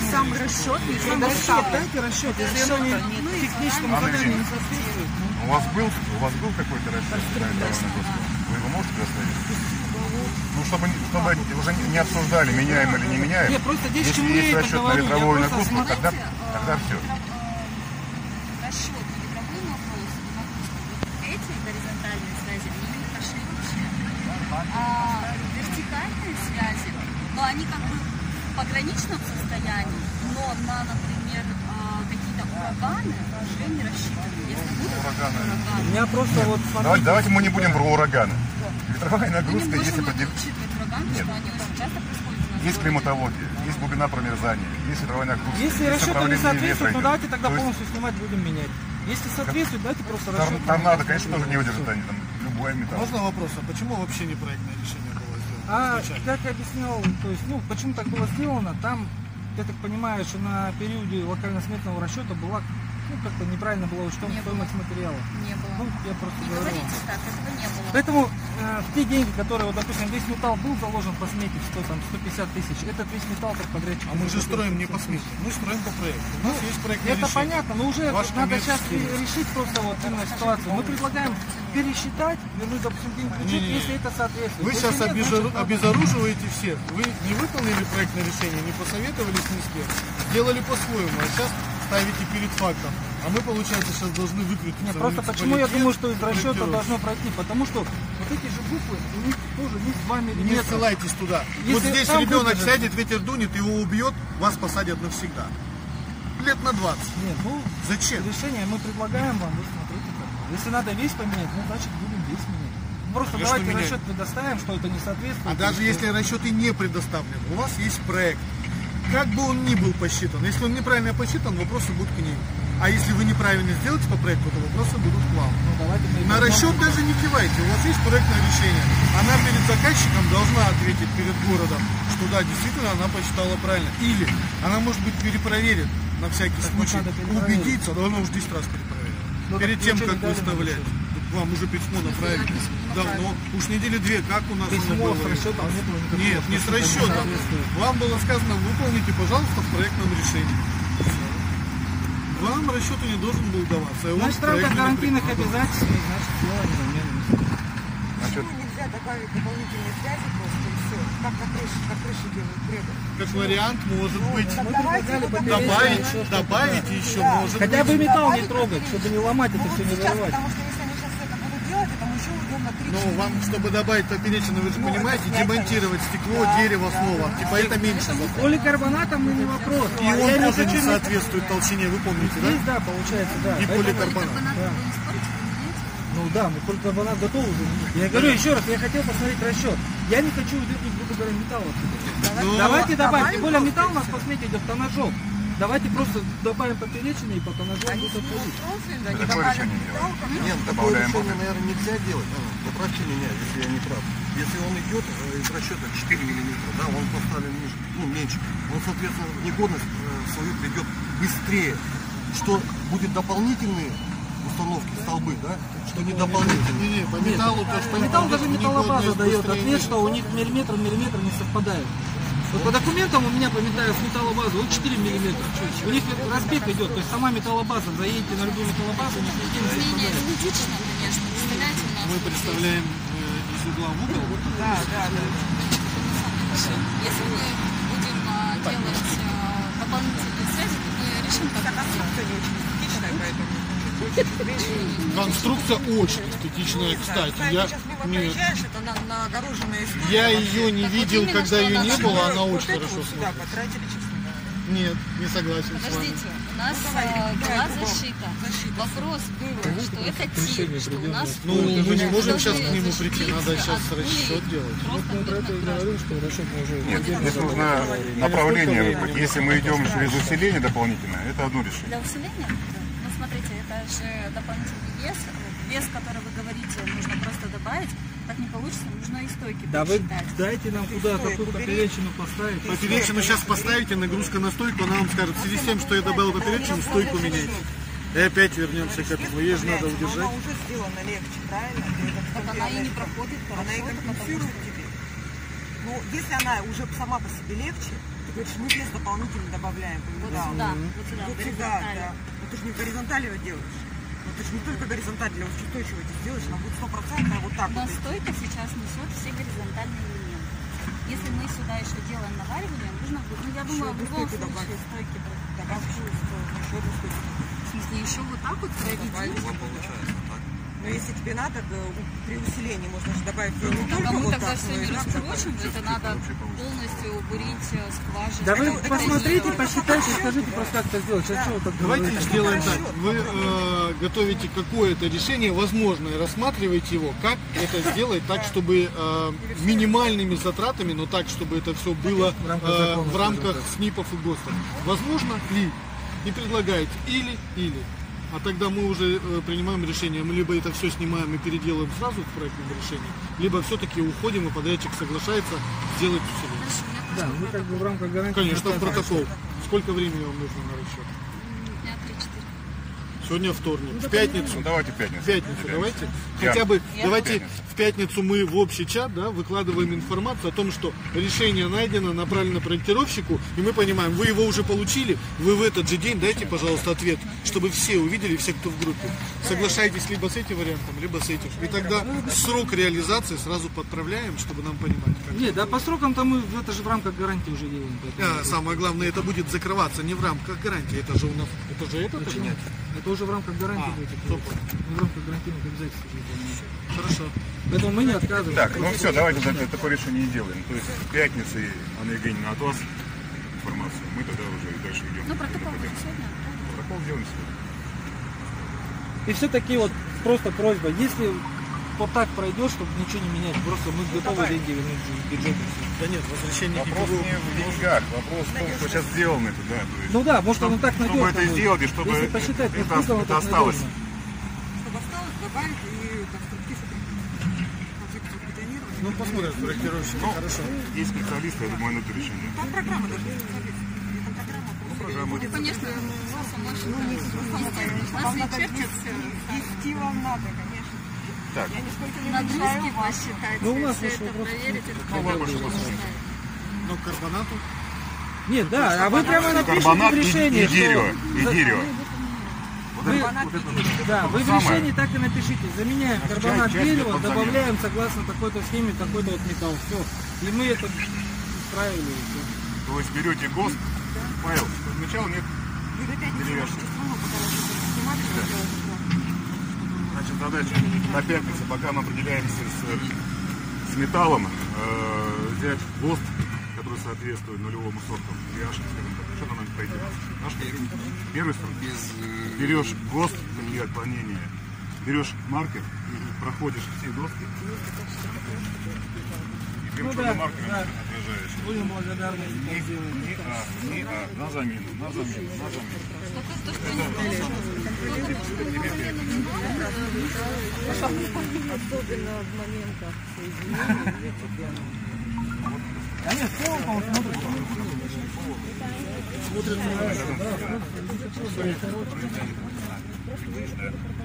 сам расчет и сам расчет, дайте расчет, если оно не техническому заданию не соответствует. У вас был какой-то расчет на эту нагрузку? Вы его можете доставить? Ну, чтобы уже не обсуждали, меняем или не меняем. Нет, просто здесь если есть расчет на ветровую нагрузку, тогда все. Расчет на ветровую нагрузку, эти горизонтальные связи, они не прошли вообще. А вертикальные связи, но они как бы в пограничном состоянии, но на, например, какие-то ураганы уже не рассчитаны. Если будут ураганы. У меня просто вот смотрите. Давайте мы не будем про ураганы. Ветровая нагрузка, если Нет. Есть климатология, есть глубина промерзания, есть ветровая нагрузка. Если расчеты не соответствуют, ну давайте тогда полностью снимать, будем менять. Если соответствует, давайте просто расчеты. Торнадо, конечно, тоже не выдержит они, там, любой металл. Можно вопрос, а почему вообще не проектное решение было сделано? Как я объяснял, то есть, почему так было сделано, там, я так понимаю, что на периоде локально-сметного расчета была, как-то неправильно была учтена стоимость материала. Не было. Я просто не говорю. Говорите так, этого не было. Поэтому в те деньги, которые, вот, допустим, весь металл был заложен по смете в 150 тысяч, этот весь металл как подрядчик. А мы же строим не по смете, мы строим по проекту. У нас есть проектное решение. Это понятно, но уже надо сейчас решить просто вот именно ситуацию. Мы предлагаем пересчитать, вернуть, допустим, деньги в бюджет, если это соответствует. Вы сейчас обезоруживаете всех. Вы не выполнили проектное решение, не посоветовались ни с кем, сделали по-своему, а сейчас ставите перед фактом. А мы, получается, сейчас должны выкрутиться. Нет, просто почему я думаю, что из расчета должно пройти? Потому что вот эти же буквы, у них тоже есть 2 миллиметра. Не ссылайтесь туда. Если вот здесь ребенок сядет, ветер дунет, его убьет, вас посадят навсегда. Лет на 20. Нет, зачем? Решение мы предлагаем вам, вы смотрите как. Если надо весь поменять, значит будем весь менять. Просто давайте расчет предоставим, что это не соответствует. А даже если расчеты не предоставлены, у вас есть проект. Как бы он ни был посчитан, если он неправильно посчитан, вопросы будут к ней. А если вы неправильно сделаете по проекту, то вопросы будут к вам. На расчет даже не кивайте, у вас есть проектное решение. Она перед заказчиком должна ответить перед городом, что да, действительно она посчитала правильно. Или она, может быть, перепроверит на всякий случай, убедиться, но она уже 10 раз перепроверила. Перед тем, как выставлять. Вам уже письмо направили давно, уж недели 2, как у нас письмо с расчетом не было никакого. Нет, не с расчетом. Вам было сказано, выполните, пожалуйста, в проектном решении. Вам расчету не должен был даваться. Значит, в рамках гарантийных обязательств, значит, сделаем замену. Почему нельзя добавить дополнительные связи просто и все? Как крыши делают препод? Как вариант, может быть, добавить еще, может быть. Хотя бы металл не трогать, чтобы не ломать это все, не вырывать. Потому что если они сейчас это будут делать, это мы еще уйдем на 3 Ну, вам, чтобы добавить поперечину, вы же понимаете, демонтировать стекло, дерево, слово. Типа это меньше затрат. Поликарбонатом мы не вопрос. И он тоже не соответствует толщине, вы помните, да? Здесь, да, получается, да. И поликарбонат. Ну да, мы поликарбонат готовы заменить. Я говорю еще раз, я хотел посмотреть расчет. Я не хочу выдвинуть, грубо говоря, металл. Давайте добавим. Тем более металл у нас по смете идет тоннажом. Давайте просто добавим поперечины и по тоннажам будет отходить. Какое решение делаем? Нет, добавляем. Решение, наверное, нельзя делать. Поправьте меня, если я не прав. Если он идет из расчета 4 миллиметра, да, он поставлен ниже, меньше, он, соответственно, в негодность свою придет быстрее. Что будет дополнительные установки, столбы, да? Что не дополнительные. Не, по металлу то, что металл даже металлобаза дает ответ, что у них миллиметр не совпадает. Вот по документам у меня по металлу с металлобазы вот 4 миллиметра. У них разбег идет, то есть сама металлобаза, заедете на любую металлобазу, у них нигде не совпадает. Идентично, конечно, представляете, у нас. Мы представляем из угла в угол. Да. Если мы будем делать дополнительные связи, то мы решим, как Конструкция не очень эстетичная, поэтому... Конструкция очень эстетичная, кстати. Сейчас мимо проезжаешь, это на огороженная история. Я ее не видел, когда ее не было, она очень хорошо сюда смотрится. потратили честно. Нет, не согласен с вами. Подождите, у нас была защита. Вопрос был, что это тип, что у нас... Ну, мы не можем сейчас к нему прийти, надо сейчас расчет делать. Нет, здесь нужно направление выбрать. Если мы идем через усиление дополнительное, это одно решение. Для усиления? Ну, смотрите, это же дополнительный вес. Вес, который вы говорите, нужно просто добавить. Так не получится, нужно и стойки Да вы посчитать. дайте нам куда какую поперечину поставить. Поперечину сейчас поставите, нагрузка на стойку, она вам скажет, в связи с тем, что я добавил поперечину, стойку меняйте. И опять вернемся к этому, ей же надо удержать. Она уже сделана легче, правильно? Так она и не проходит. Она и компенсирует тебе. Ну, если она уже сама по себе легче, Так это ж мы вес дополнительно добавляем. Вот Да. сюда, вот сюда, Вот в сюда, горизонтали. да. Но ты же не в горизонтали его делаешь. Ну ты же не только горизонталь для устойчивости сделаешь, она будет 100% вот так Но вот. стойка сейчас несет все горизонтальные элементы. Если мы сюда еще делаем наваривание, нужно будет, ну я думаю, в одну любом стойку случае добавить. стойки будут. Добавь еще одну стойку. В смысле, еще вот так вот проведите. Получается, так? Но если тебе надо, при усилении можно же добавить не только А мы вот тогда так, все но не и так раскручим, добавить. это надо полностью бурить скважину. Да вы Это посмотрите, не- посчитайте, скажите просто, как это сделать. Сейчас что вы так Давайте говорите? сделаем так. Вы готовите какое-то решение, возможно, и рассматриваете его, как это сделать так, чтобы минимальными затратами, но так, чтобы это все было В рамках закона, в рамках скажем СНИПов и ГОСТов. Возможно ли? И предлагаете или. А тогда мы уже принимаем решение, мы либо это все снимаем и переделаем сразу в проектном решении, либо все-таки уходим, и подрядчик соглашается сделать усиление. Да, мы как бы в рамках гарантии. Конечно, в протокол. Сколько времени вам нужно на расчет? Дня 3-4. Сегодня вторник. В пятницу. Ну давайте пятницу. В пятницу давайте. Я- Хотя бы Я- давайте Пятницу. в пятницу мы в общий чат, да, выкладываем информацию о том, что решение найдено, направлено проектировщику, и мы понимаем, вы его уже получили, вы в этот же день дайте, пожалуйста, ответ, чтобы все увидели, все, кто в группе. Соглашайтесь либо с этим вариантом, либо с этим. И тогда срок реализации сразу подправляем, чтобы нам понимать. Как. Нет, да по срокам-то мы это же в рамках гарантии уже делаем. поэтому- Самое главное, это будет закрываться не в рамках гарантии, это же у нас, это же это. Почему? Это уже в рамках гарантии будет. Мы в рамках гарантийных обязательств уже выполняем. Хорошо. Поэтому мы не отказываем. Так, ну все, давайте такое решение и делаем. То есть в пятницу, Анна Евгеньевна, от вас информацию. Мы тогда уже и дальше идем. Ну, протокол будет сегодня. Протокол делаем сегодня. И все-таки вот просто просьба, если вот так пройдет, чтобы ничего не менять, просто мы готовы деньги вернуть в бюджет. Да нет, возвращение Вопрос не в деньгах, вопрос в том, что сейчас сделано это, да. То есть, Ну да, может оно так надежно чтобы это будет. сделать и чтобы Если посчитать, это насколько оно так осталось. надежно. Чтобы осталось, добавить и конструктив концепцию бетонирования. Ну, посмотрим, проектировщики, Ну, хорошо. есть специалисты, я думаю, найдут решение. Там программа даже не специалист. Там программа просто программа. будет. Конечно, нас не чертит все. Вести вам надо, конечно. Так, Я нисколько не Нагрузки мешаю вам. посчитать, Ну, у нас все еще это вопрос- проверить. Это Ну, проверить. больше посмотрим. Ну, карбонату. Нет, да, а вы прямо напишите карбонат в решении, и дерево, что... и дерево. Вы, Карбонат и дерево. да, вы в самое. решении так и напишите. Заменяем карбонат часть дерева, под замену. добавляем согласно такой-то схеме, такой-то вот металл. Все. И мы это устраивали. и всё. То есть берете ГОСТ, Павел, подмечал, нет? Вы в пятницу можете страну, пока вы снимать, что делать. Значит, задача на пятницу, пока мы определяемся с металлом, взять ГОСТ, который соответствует нулевому сорту pH, скажем так. Что нам пойдет? Наш первый сорт. Берешь ГОСТ, какие отклонения, берешь маркер, проходишь все доски. И первым Ну да, маркером да. отражаешь. Будем благодарны, если так сделаете. На замену, на замену, на замену. Особенно в моментах соединения. Да нет, в целом, по-моему, смотрится. Да.